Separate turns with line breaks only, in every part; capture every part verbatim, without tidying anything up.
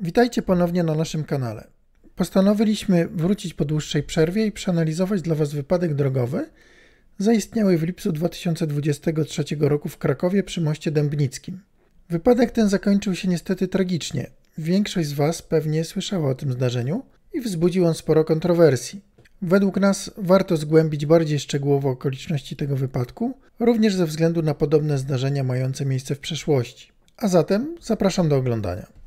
Witajcie ponownie na naszym kanale. Postanowiliśmy wrócić po dłuższej przerwie i przeanalizować dla Was wypadek drogowy zaistniały w lipcu dwa tysiące dwudziestego trzeciego roku w Krakowie przy moście Dębnickim. Wypadek ten zakończył się niestety tragicznie. Większość z Was pewnie słyszała o tym zdarzeniu i wzbudził on sporo kontrowersji. Według nas warto zgłębić bardziej szczegółowo okoliczności tego wypadku, również ze względu na podobne zdarzenia mające miejsce w przeszłości. A zatem zapraszam do oglądania.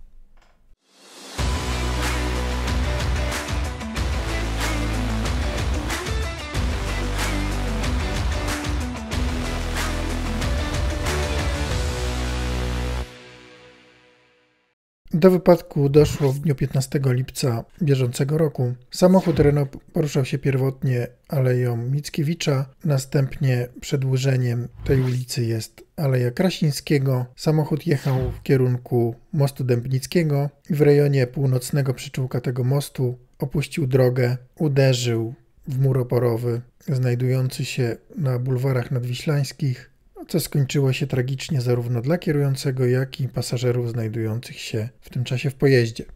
Do wypadku doszło w dniu piętnastego lipca bieżącego roku. Samochód Renault poruszał się pierwotnie Aleją Mickiewicza, następnie przedłużeniem tej ulicy jest Aleja Krasińskiego. Samochód jechał w kierunku mostu Dębnickiego i w rejonie północnego przyczółka tego mostu opuścił drogę, uderzył w mur oporowy znajdujący się na bulwarach nadwiślańskich, co skończyło się tragicznie zarówno dla kierującego, jak i pasażerów znajdujących się w tym czasie w pojeździe.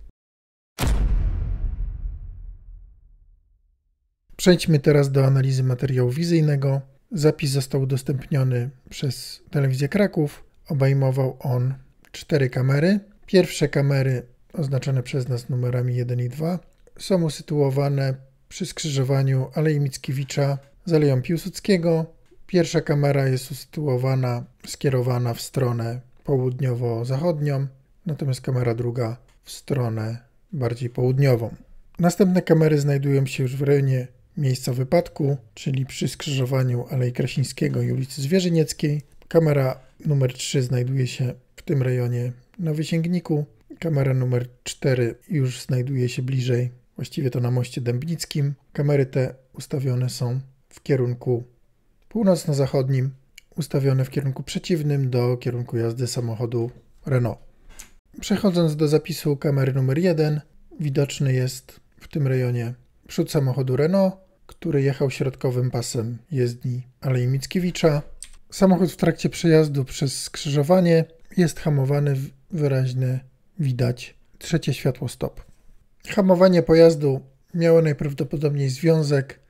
Przejdźmy teraz do analizy materiału wizyjnego. Zapis został udostępniony przez Telewizję Kraków. Obejmował on cztery kamery. Pierwsze kamery, oznaczone przez nas numerami jeden i dwa, są usytuowane przy skrzyżowaniu Alei Mickiewicza z Aleją Piłsudskiego. Pierwsza kamera jest usytuowana, skierowana w stronę południowo-zachodnią, natomiast kamera druga w stronę bardziej południową. Następne kamery znajdują się już w rejonie miejsca wypadku, czyli przy skrzyżowaniu Alei Krasińskiego i ulicy Zwierzynieckiej. Kamera numer trzy znajduje się w tym rejonie na Wysięgniku. Kamera numer cztery już znajduje się bliżej, właściwie to na moście Dębnickim. Kamery te ustawione są w kierunku północno-zachodnim, ustawione w kierunku przeciwnym do kierunku jazdy samochodu Renault. Przechodząc do zapisu kamery numer jeden, widoczny jest w tym rejonie przód samochodu Renault, który jechał środkowym pasem jezdni Alei Mickiewicza. Samochód w trakcie przejazdu przez skrzyżowanie jest hamowany, wyraźnie widać trzecie światło stop. Hamowanie pojazdu miało najprawdopodobniej związek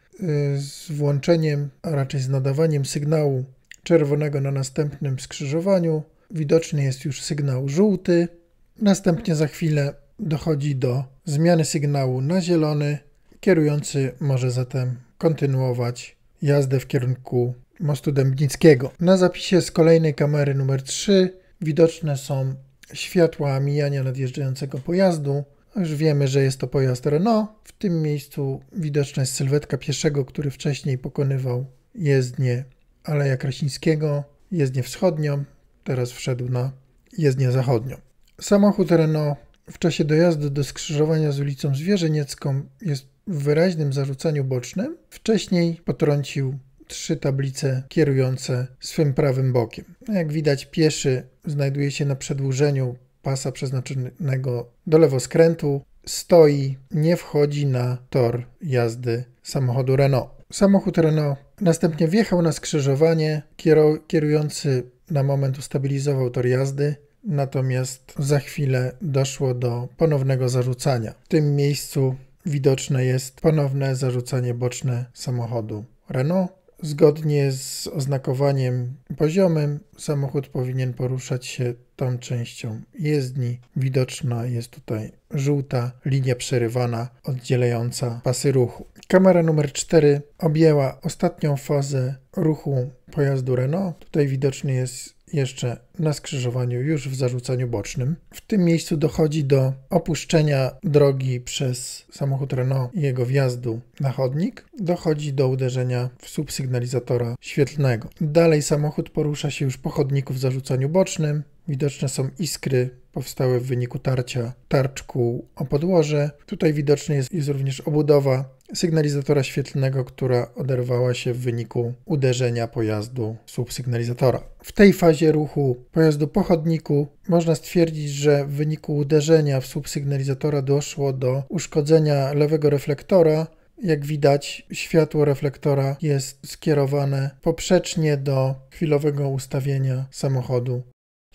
z włączeniem, a raczej z nadawaniem sygnału czerwonego na następnym skrzyżowaniu. Widoczny jest już sygnał żółty. Następnie za chwilę dochodzi do zmiany sygnału na zielony. Kierujący może zatem kontynuować jazdę w kierunku mostu Dębnickiego. Na zapisie z kolejnej kamery numer trzy widoczne są światła mijania nadjeżdżającego pojazdu. Już wiemy, że jest to pojazd Renault. W tym miejscu widoczna jest sylwetka pieszego, który wcześniej pokonywał jezdnię Aleja Krasińskiego, jezdnię wschodnią, teraz wszedł na jezdnię zachodnią. Samochód Renault w czasie dojazdu do skrzyżowania z ulicą Zwierzyniecką jest w wyraźnym zarzucaniu bocznym. Wcześniej potrącił trzy tablice kierujące swym prawym bokiem. Jak widać, pieszy znajduje się na przedłużeniu pasa przeznaczonego do lewoskrętu, stoi, nie wchodzi na tor jazdy samochodu Renault. Samochód Renault następnie wjechał na skrzyżowanie, kierujący na moment ustabilizował tor jazdy, natomiast za chwilę doszło do ponownego zarzucania. W tym miejscu widoczne jest ponowne zarzucanie boczne samochodu Renault. Zgodnie z oznakowaniem poziomym samochód powinien poruszać się tą częścią jezdni. Widoczna jest tutaj żółta linia przerywana oddzielająca pasy ruchu. Kamera numer cztery objęła ostatnią fazę ruchu pojazdu Renault. Tutaj widoczny jest jeszcze na skrzyżowaniu, już w zarzucaniu bocznym. W tym miejscu dochodzi do opuszczenia drogi przez samochód Renault i jego wjazdu na chodnik. Dochodzi do uderzenia w słup sygnalizatora świetlnego. Dalej samochód porusza się już po chodniku w zarzucaniu bocznym. Widoczne są iskry powstałe w wyniku tarcia tarcz kół o podłoże. Tutaj widoczna jest, jest również obudowa sygnalizatora świetlnego, która oderwała się w wyniku uderzenia pojazdu w słup sygnalizatora. W tej fazie ruchu pojazdu po chodniku można stwierdzić, że w wyniku uderzenia w słup sygnalizatora doszło do uszkodzenia lewego reflektora. Jak widać, światło reflektora jest skierowane poprzecznie do chwilowego ustawienia samochodu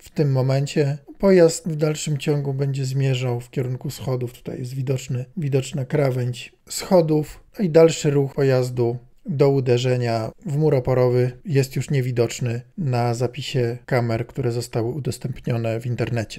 w tym momencie. Pojazd w dalszym ciągu będzie zmierzał w kierunku schodów. Tutaj jest widoczny, widoczna krawędź schodów i dalszy ruch pojazdu do uderzenia w mur oporowy jest już niewidoczny na zapisie kamer, które zostały udostępnione w internecie.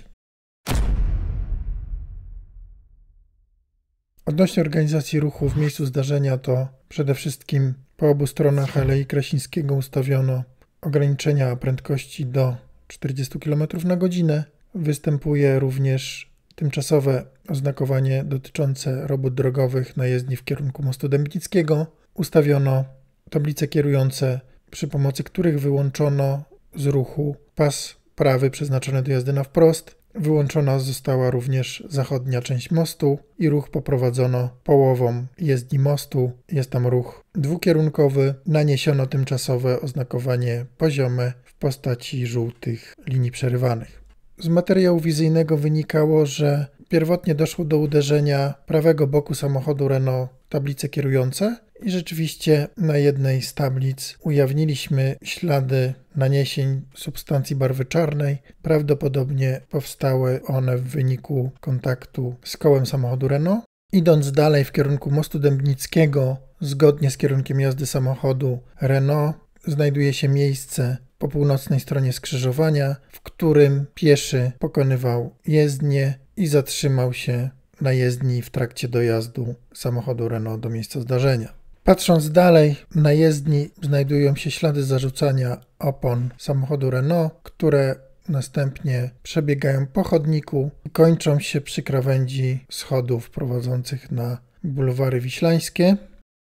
Odnośnie organizacji ruchu w miejscu zdarzenia, to przede wszystkim po obu stronach Alei Krasińskiego ustawiono ograniczenia prędkości do czterdzieści kilometrów na godzinę. Występuje również tymczasowe oznakowanie dotyczące robót drogowych na jezdni w kierunku mostu Dębnickiego. Ustawiono tablice kierujące, przy pomocy których wyłączono z ruchu pas prawy przeznaczony do jazdy na wprost. Wyłączona została również zachodnia część mostu i ruch poprowadzono połową jezdni mostu. Jest tam ruch dwukierunkowy. Naniesiono tymczasowe oznakowanie poziome w postaci żółtych linii przerywanych. Z materiału wizyjnego wynikało, że pierwotnie doszło do uderzenia prawego boku samochodu Renault w tablice kierujące i rzeczywiście na jednej z tablic ujawniliśmy ślady naniesień substancji barwy czarnej. Prawdopodobnie powstały one w wyniku kontaktu z kołem samochodu Renault. Idąc dalej w kierunku mostu Dębnickiego, zgodnie z kierunkiem jazdy samochodu Renault, znajduje się miejsce po północnej stronie skrzyżowania, w którym pieszy pokonywał jezdnię i zatrzymał się na jezdni w trakcie dojazdu samochodu Renault do miejsca zdarzenia. Patrząc dalej, na jezdni znajdują się ślady zarzucania opon samochodu Renault, które następnie przebiegają po chodniku i kończą się przy krawędzi schodów prowadzących na bulwary wiślańskie.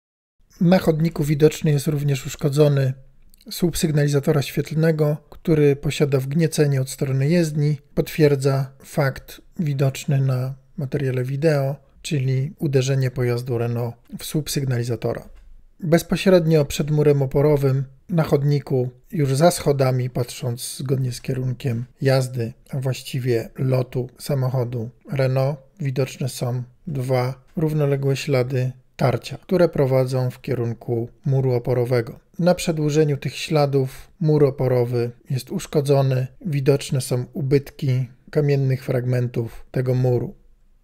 Na chodniku widoczny jest również uszkodzony słup sygnalizatora świetlnego, który posiada wgniecenie od strony jezdni. Potwierdza fakt widoczny na materiale wideo, czyli uderzenie pojazdu Renault w słup sygnalizatora. Bezpośrednio przed murem oporowym, na chodniku, już za schodami, patrząc zgodnie z kierunkiem jazdy, a właściwie lotu samochodu Renault, widoczne są dwa równoległe ślady tarcia, które prowadzą w kierunku muru oporowego. Na przedłużeniu tych śladów mur oporowy jest uszkodzony, widoczne są ubytki kamiennych fragmentów tego muru.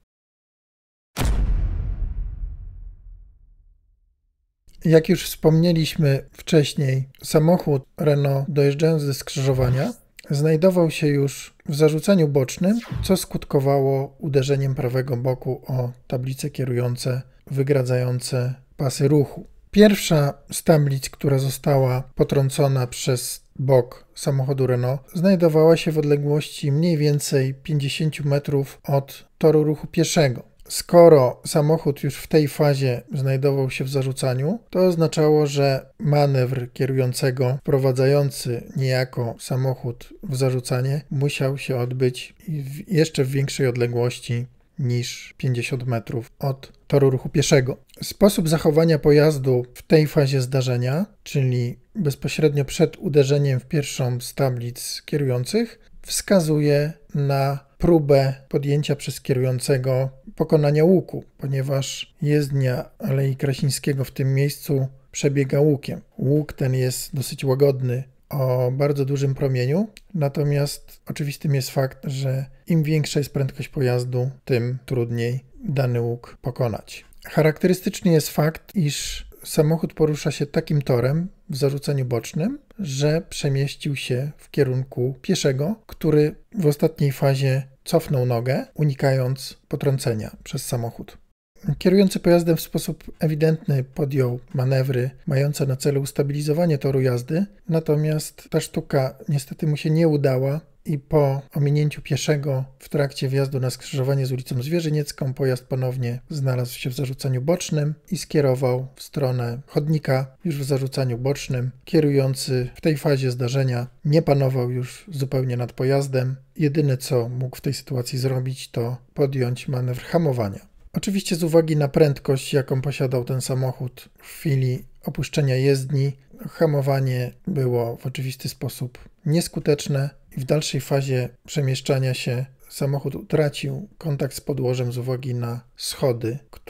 Jak już wspomnieliśmy wcześniej, samochód Renault, dojeżdżając ze skrzyżowania, znajdował się już w zarzuceniu bocznym, co skutkowało uderzeniem prawego boku o tablice kierujące wygradzające pasy ruchu. Pierwsza z tablic, która została potrącona przez bok samochodu Renault, znajdowała się w odległości mniej więcej pięćdziesiąt metrów od toru ruchu pieszego. Skoro samochód już w tej fazie znajdował się w zarzucaniu, to oznaczało, że manewr kierującego wprowadzający niejako samochód w zarzucanie musiał się odbyć w jeszcze w większej odległości niż pięćdziesiąt metrów od toru ruchu pieszego. Sposób zachowania pojazdu w tej fazie zdarzenia, czyli bezpośrednio przed uderzeniem w pierwszą z tablic kierujących, wskazuje na próbę podjęcia przez kierującego pokonania łuku, ponieważ jezdnia Alei Krasińskiego w tym miejscu przebiega łukiem. Łuk ten jest dosyć łagodny, o bardzo dużym promieniu, natomiast oczywistym jest fakt, że im większa jest prędkość pojazdu, tym trudniej dany łuk pokonać. Charakterystyczny jest fakt, iż samochód porusza się takim torem w zarzuceniu bocznym, że przemieścił się w kierunku pieszego, który w ostatniej fazie cofnął nogę, unikając potrącenia przez samochód. Kierujący pojazdem w sposób ewidentny podjął manewry mające na celu ustabilizowanie toru jazdy, natomiast ta sztuka niestety mu się nie udała i po ominięciu pieszego w trakcie wjazdu na skrzyżowanie z ulicą Zwierzyniecką pojazd ponownie znalazł się w zarzucaniu bocznym i skierował w stronę chodnika już w zarzucaniu bocznym. Kierujący w tej fazie zdarzenia nie panował już zupełnie nad pojazdem. Jedyne co mógł w tej sytuacji zrobić, to podjąć manewr hamowania. Oczywiście z uwagi na prędkość, jaką posiadał ten samochód w chwili opuszczenia jezdni, hamowanie było w oczywisty sposób nieskuteczne i w dalszej fazie przemieszczania się samochód utracił kontakt z podłożem z uwagi na schody, które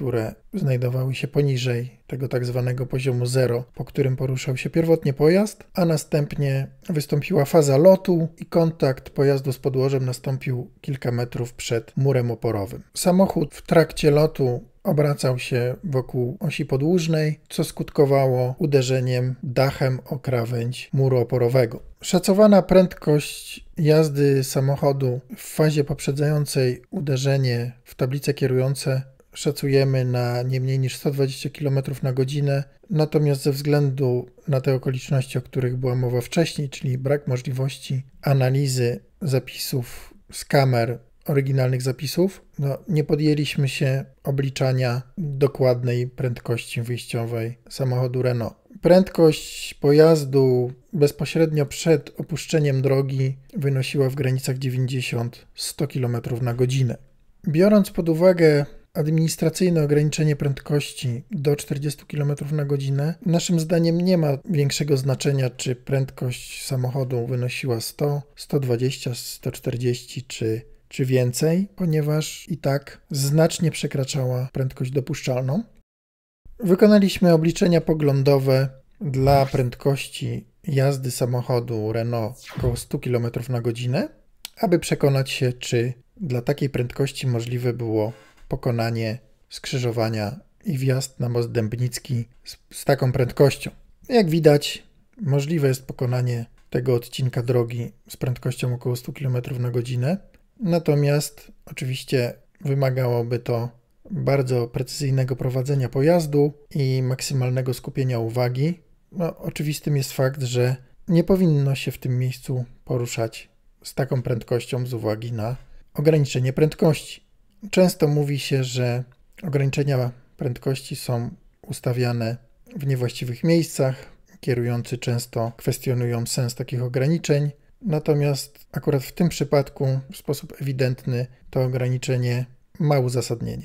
znajdowały się poniżej tego tak zwanego poziomu zero, po którym poruszał się pierwotnie pojazd, a następnie wystąpiła faza lotu i kontakt pojazdu z podłożem nastąpił kilka metrów przed murem oporowym. Samochód w trakcie lotu obracał się wokół osi podłużnej, co skutkowało uderzeniem dachem o krawędź muru oporowego. Szacowana prędkość jazdy samochodu w fazie poprzedzającej uderzenie w tablice kierujące szacujemy na nie mniej niż sto dwadzieścia kilometrów na godzinę, natomiast ze względu na te okoliczności, o których była mowa wcześniej, czyli brak możliwości analizy zapisów z kamer, oryginalnych zapisów, no, nie podjęliśmy się obliczania dokładnej prędkości wyjściowej samochodu Renault. Prędkość pojazdu bezpośrednio przed opuszczeniem drogi wynosiła w granicach dziewięćdziesiąt do stu kilometrów na godzinę. Biorąc pod uwagę administracyjne ograniczenie prędkości do czterdziestu kilometrów na godzinę, naszym zdaniem nie ma większego znaczenia, czy prędkość samochodu wynosiła sto, sto dwadzieścia, sto czterdzieści czy, czy więcej, ponieważ i tak znacznie przekraczała prędkość dopuszczalną. Wykonaliśmy obliczenia poglądowe dla prędkości jazdy samochodu Renault około stu kilometrów na godzinę, aby przekonać się, czy dla takiej prędkości możliwe było pokonanie skrzyżowania i wjazd na most Dębnicki z, z taką prędkością. Jak widać, możliwe jest pokonanie tego odcinka drogi z prędkością około stu kilometrów na godzinę, natomiast oczywiście wymagałoby to bardzo precyzyjnego prowadzenia pojazdu i maksymalnego skupienia uwagi. No, oczywistym jest fakt, że nie powinno się w tym miejscu poruszać z taką prędkością z uwagi na ograniczenie prędkości. Często mówi się, że ograniczenia prędkości są ustawiane w niewłaściwych miejscach. Kierujący często kwestionują sens takich ograniczeń, natomiast akurat w tym przypadku w sposób ewidentny to ograniczenie ma uzasadnienie.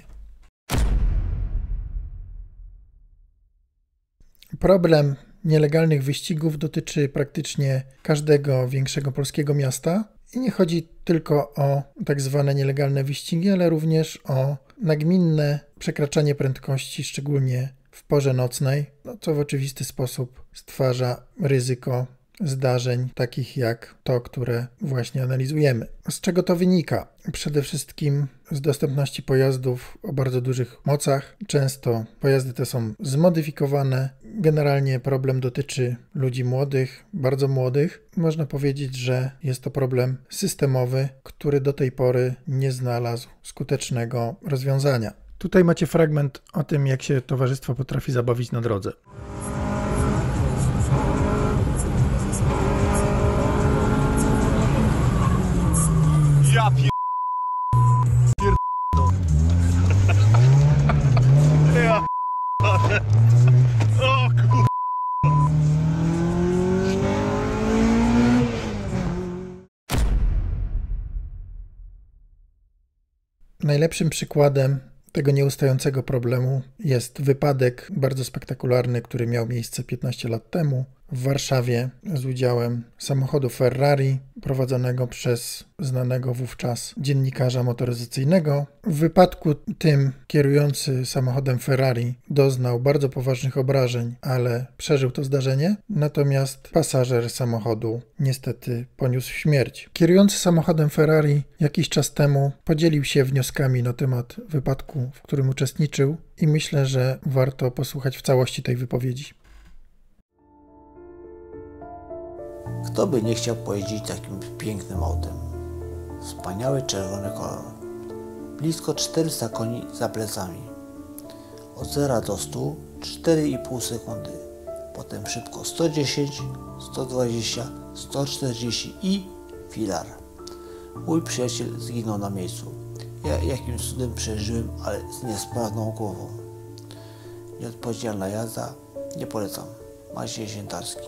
Problem nielegalnych wyścigów dotyczy praktycznie każdego większego polskiego miasta i nie chodzi tylko o tak zwane nielegalne wyścigi, ale również o nagminne przekraczanie prędkości, szczególnie w porze nocnej, no, co w oczywisty sposób stwarza ryzyko zdarzeń takich jak to, które właśnie analizujemy. Z czego to wynika? Przede wszystkim z dostępności pojazdów o bardzo dużych mocach. Często pojazdy te są zmodyfikowane. Generalnie problem dotyczy ludzi młodych, bardzo młodych. Można powiedzieć, że jest to problem systemowy, który do tej pory nie znalazł skutecznego rozwiązania. Tutaj macie fragment o tym, jak się towarzystwo potrafi zabawić na drodze.
Ja pier... pier... Ja pier... O kur...
Najlepszym przykładem tego nieustającego problemu jest wypadek bardzo spektakularny, który miał miejsce piętnaście lat temu w Warszawie z udziałem samochodu Ferrari prowadzonego przez znanego wówczas dziennikarza motoryzacyjnego. W wypadku tym kierujący samochodem Ferrari doznał bardzo poważnych obrażeń, ale przeżył to zdarzenie, natomiast pasażer samochodu niestety poniósł śmierć. Kierujący samochodem Ferrari jakiś czas temu podzielił się wnioskami na temat wypadku, w którym uczestniczył i myślę, że warto posłuchać w całości tej wypowiedzi.
Kto by nie chciał pojeździć takim pięknym autem? Wspaniały czerwony kolor. Blisko czterysta koni za plecami. Od zera do stu cztery i pół sekundy. Potem szybko sto dziesięć, sto dwadzieścia, sto czterdzieści i filar. Mój przyjaciel zginął na miejscu. Ja jakimś cudem przeżyłem, ale z niesprawną głową. Nieodpowiedzialna jazda. Nie polecam. Maciej Ziętarski.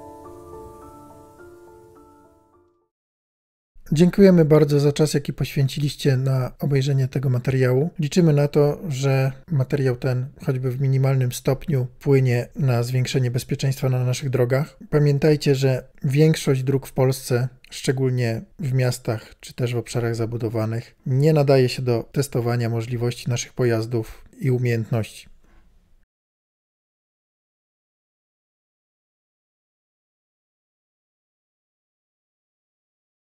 Dziękujemy bardzo za czas, jaki poświęciliście na obejrzenie tego materiału. Liczymy na to, że materiał ten, choćby w minimalnym stopniu, wpłynie na zwiększenie bezpieczeństwa na naszych drogach. Pamiętajcie, że większość dróg w Polsce, szczególnie w miastach czy też w obszarach zabudowanych, nie nadaje się do testowania możliwości naszych pojazdów i umiejętności.